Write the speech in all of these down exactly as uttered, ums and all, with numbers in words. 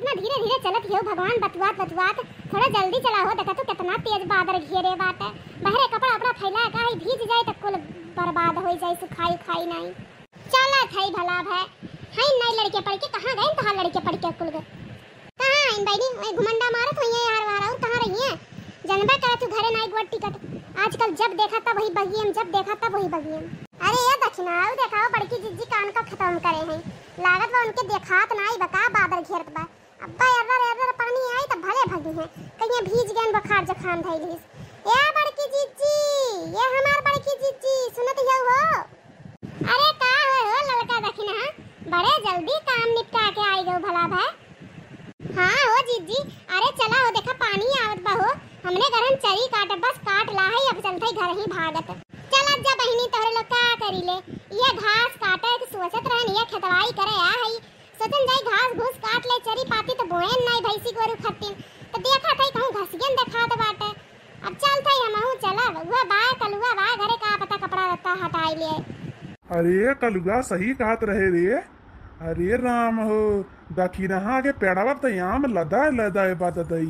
कितना धीरे धीरे चलत हो भगवान बतुआत बतुआत थोड़ा जल्दी चला हो। देखा तो कितना तेज बादल घेरे बाटे। बहरे कपड़ा अपना फैला का ही भीज जाए तो कुल बर्बाद हो जाए, सुखाई खाई नहीं। चला थई भला भाई हां नहीं लड़के पड़ के कहां गए तहां लड़के पड़ के कुल गए कहां आई बैनी ओए घुमंडा मारत होई यार वार और कहां रही है जनबा का तू घरे नहीं गोट टिकट। आजकल जब देखा तब वही बगियम, जब देखा तब वही बगियम। अरे ये दक्षिणा आओ देखाओ बड़की जिज्जी कान का खत्म करे हैं। लागत बा उनके देखात नहीं बका बादल घेरत बा। अब्बा एरर एरर पानी आई त भले भगी हैं कहीं भीज गए बुखार जुकाम धइलिस। ए बड़की जिज्जी ये हमार बड़की जिज्जी सुनत हियो हो। अरे का हो लड़का दक्षिणा बड़े जल्दी काम निपटा के आई गो भला भाई। हां हो जिज्जी अरे चला हो देखा पानी आवत बा हो। हमने गरम चरी काट बस काट ला है अब चलते घर ही भागत। चल अब जा बहनी तोरे लोग का करी ले ये घास काटे के सोचत रहन ये खेतवाई करे आ है सोचन जाई घास घूस काट ले चरी पाती तो बोएन नहीं भैंसी गोरु खत्तिन तो देखा थई कहूं घसियन देखा दे बाटे। अब चल थई हमहू चला हुआ बा कलुआ बा घरे का पता कपड़ा लत्ता हटाई ले। अरे कलुआ सही कहत रहे रे। अरे राम हो दाखी रहा के पेड़ावा त याम लदा लदा बात दई।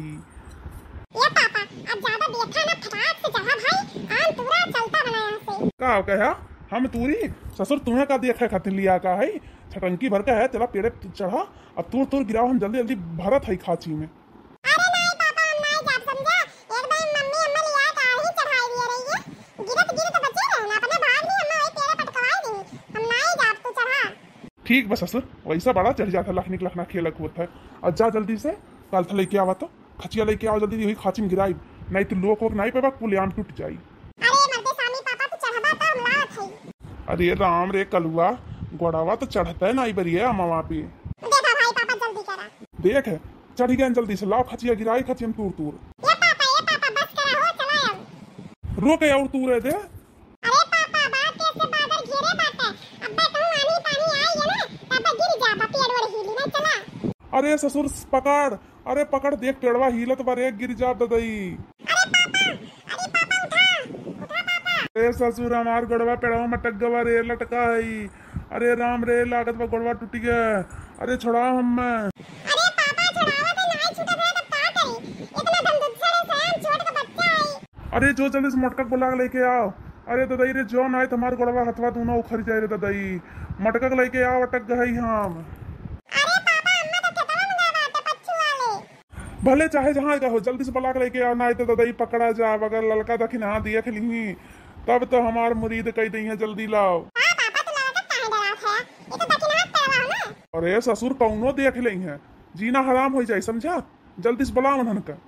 ये पापा अब ज्यादा देखा ना फटाक से जहां भाई आम पूरा चलता बना यहां से। का कहा हम तूरी ससुर तुम्हें का देखा खातिर लिया का है छटंकी भर का है तेरा पेड़े चढ़ा अब तूर तूर गिराओ हम जल्दी जल्दी भरत है खाची में। अरे नहीं पापा हम नहीं जाब समझा एक बार मम्मी अम्मा लिया का ही चढ़ाई दिए रही है गिरत गिरत बचे रहना अपने भाग ही अम्मा वही पेड़े पटकवाई दी हम नहीं जाब तू चढ़ा। ठीक बस ससुर वैसा बड़ा चढ़ जाता लखनी लखना खेलक होता है। और जा जल्दी से काल था लेके आवा तो खचिया लेके आओ जल्दी वही खाची में गिराई नहीं तो लोग नहीं पेबा पुलियाम टूट जाई। अरे मर्दे सामी पापा तू चढ़बा तो हम लात है। अरे राम रे कलुआ गोड़ावा तो चढ़ता है नहीं बरिए मामा पे देखा भाई पापा जल्दी करा देख है चढ़ गए जल्दी से लाओ खचिया गिराई खचिया में तूर तूर। ये पापा ये पापा बस करा हो चला अब रुक और तूर दे। अरे पापा बात कैसे बादल घेरे बाटे अब्बे कहूं आनी पानी आई है ना तब गिर जा बा पेड़ वर हिली ना चला। अरे ससुर पकड़ अरे पकड़ देख पेड़वा हिलत बारे गिर जा ददई। अरे पापा अरे पापा उठा उठा पापा। अरे ससुर हमार गड़वा पेड़वा मटक गवा रे लटका है। अरे राम रे लागत बा गड़वा टूट गया। अरे छोड़ा हम। अरे पापा छुड़ावा तो नहीं छूटत है तब का करी इतना धमधुच्छड़े सयान छोट का बच्चा है। अरे जो जल्दी से मटका बुला के लेके आओ। अरे ददई रे जो ना तुम्हार गड़वा हथवा दोनों उखड़ जाए रे ददई मटका लेके आओ अटक गई हम। अरे पापा अम्मा तो खेतवा में गए बाटे पच्छू वाले। भले चाहे जहाँ का हो जल्दी से बुला के लेके आओ ना तो ददई पकड़ा जा अगर लड़का दखिन हाँ दिया खिली तब तो हमार मुरीद कही दी है जल्दी लाओ। हां पापा तो लागत काहे डरात है ये तो दक्षिणात करवा ना। अरे ससुर कौनो देख ली है जीना हराम हो जाए समझा जल्दी से बुलाओ उन्हन का।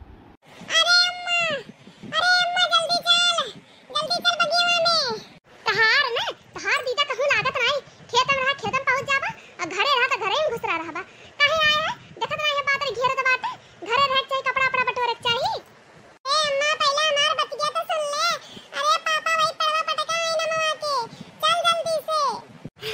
अरे अम्मा अरे अम्मा जल्दी चल जल्दी चल बगिया में तहार ना तहार दीदा कहूं लागत नहीं खेत में रहा खेत में पहुंच जाबा और घरे रहा तो घरे में घुस रहा रहबा काहे आए है देखत नहीं है बादल घेरत बाटे घरे रह चाहिए कपड़ा अपना बटोरे चाहिए। ए अम्मा पहले हमार बतिया तो सुन ले। अरे पापा वही पेड़वा पटका है ना मवा के चल जल्दी से।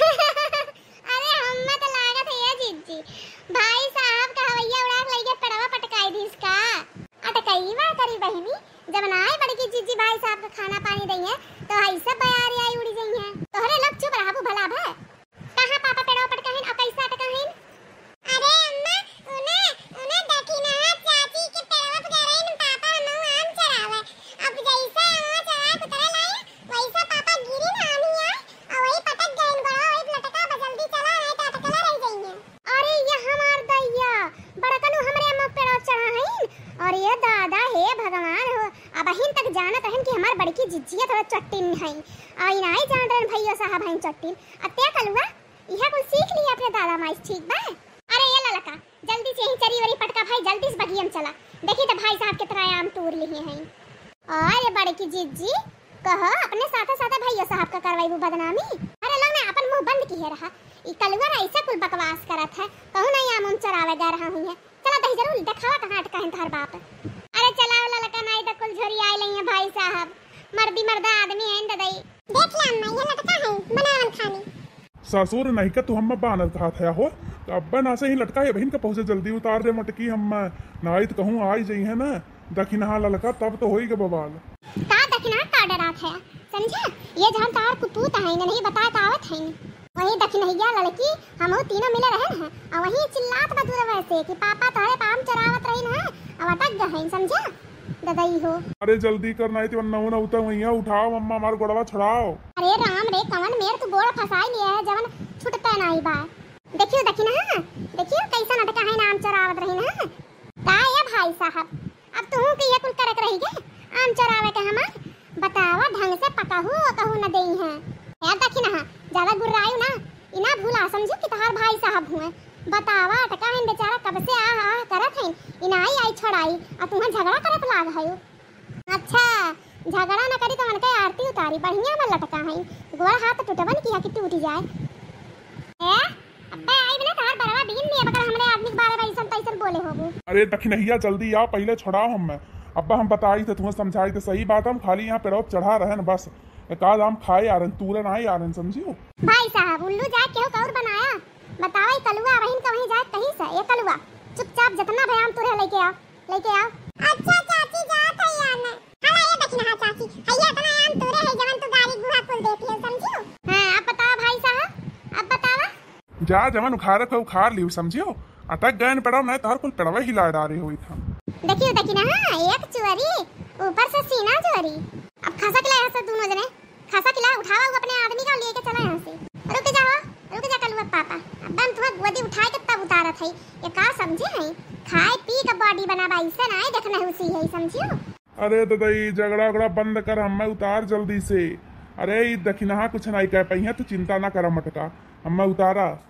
अरे हम तो लागत है ये जिज्जी भाई साहब का हवैया उड़ा के लइके पेड़वा पटकाई दी इसका अटकई बा करी बहिनी जब ना आए बड़की जिज्जी भाई साहब का खाना पानी दई है तो हई सब बयारी आई उड़ी गई है। तोहरे लोग चुप रहबू भला भा कहां पापा पेड़वा पटका है और कैसा अटका है। अरे अम्मा उने उने दखिना चाची के पेड़वा पटका रही न पापा हम आम चरावे अब जैसा हम चरा उतरे लाई वैसा पापा गिरी ना आमी आई और वही पटक गए बड़ा वही लटका बा जल्दी चला नहीं तो अटकला रह जाइए। अरे ये हमार दैया बड़कनु हमरे अम्मा पेड़वा चढ़ा है और ये दादा हे भगवान हो अब हिन तक जानत हन कि हमार बड़की जिज्जिया थोड़ा चट्टिन है आई नहीं जान रन भैया साहब हैं चट्टिन अत्या कलुआ यह कुल सीख लिया अपने दादा माई ठीक बा। अरे ये ललका जल्दी से यहीं चरी वरी पटका भाई जल्दी से बगियम चला देखी तो भाई साहब कितना आम तूर लिए हैं। और बड़की जिज्जी कहो अपने साथे साथे भैया साहब का करवाई वो बदनामी। अरे लोग ने अपन मुंह बंद किए रहा ई कलुआ ऐसा कुल बकवास करत है कहूं नहीं आम उम चरावे जा रहा हूं है चला दही जरूर दिखावा कहां अटका है तार बाप। अरे चला ललका नहीं तो कुल झोरी आई लई है भाई साहब मर्दी मर्दा आदमी है ददई देख ला अम्मा ये लटका है बनावन खानी। ससुर नहीं का तू हम बानर कहा था हो तो अब्बा ना से ही लटका है बहन का पहुंचे जल्दी उतार दे मटकी हम नाई तो कहूं आई जाई है ना दखिना ललका तब तो होई के बवाल का दखिना का डरात है समझा ये जहां तार कुपूत है नहीं बता आवत है वही दखिनहिया लड़की हम तीनों मिले रहे हैं और वही चिल्लात बा दूर से कि पापा तोहरे पाम चरावत रही ना, अब अटक गए समझा ददई हो। अरे जल्दी करना है, नऊ नऊ तक वहीं उठाओ मम्मा, हमारा गोड़वा छुड़ाओ। अरे राम रे कवन मेर तू गोड़ फसाई लिया है जवन छुटता नहीं बा। देखियो देखी ना, देखियो कैसा नटका है नाम चरावत रही ना। का ये भाई साहब अब तू के ये कुल करक रही के आम चरावे के हमार बतावा ढंग से पकाहू कहू न देई है। यार देखी ना ज्यादा गुर्रायू ना इना भूला समझो कि तहार भाई साहब हुए। बतावा टका है बेचारा कब से आ आ करत है इना आई आई छड़ाई आ तुहा झगड़ा करत लाग है। अच्छा झगड़ा न करी तो मन के आरती उतारी बढ़िया में लटका है गोड़ हाथ टूटबन किया कि टूट जाए। ए अबे आई बना तार बरवा बीन में बकर हमरे आदमी के बारे में ऐसा तैसन बोले होबू। अरे दखिनहिया जल्दी आ, पहले छुड़ाओ हमें। अब्बा हम बताई थे तुम्हें समझाई थे, सही बात हम खाली यहाँ पे चढ़ा रहे न बस, एक आध आम खाए आ रहे तूरन आए आ रहे समझियो। भाई साहब उल्लू जाए केहू कौर बनाया बतावा ई कलुआ वहीं का वहीं जाए कहीं से ये कलुआ चुपचाप जितना भयाम तुरे लेके आओ लेके आओ। अच्छा चाची जात है यार ना हला ये देखना हां चाची हैया तना आम तुरे है जवन तू गाड़ी गुहा कुल देख ले समझियो। हां अब बताओ भाई साहब अब बतावा जा जवन उखाड़ को उखाड़ लियो समझियो, अटक गए न पड़ाओ नहीं तार कुल पड़वा हिला डारे हुई था। देखियो देखी ना हां एक चोरी ऊपर से सीना चोरी। अब खसक ले ऐसे दोनों जने खसक ला उठावा अपने आदमी का लेके चला यहां से। रुक जाओ रुक जा कलुआ पापा अब हम तुम्हें गोदी उठाए के तब उतारा थई ये का समझे है खाए पी के बॉडी बनावा ऐसा ना देखना है उसी है समझियो। अरे ददई झगड़ा उगड़ा बंद कर, हमें उतार जल्दी से। अरे दखिनहा कुछ नहीं कह पाई है तो चिंता ना कर मटका, हमें उतारा।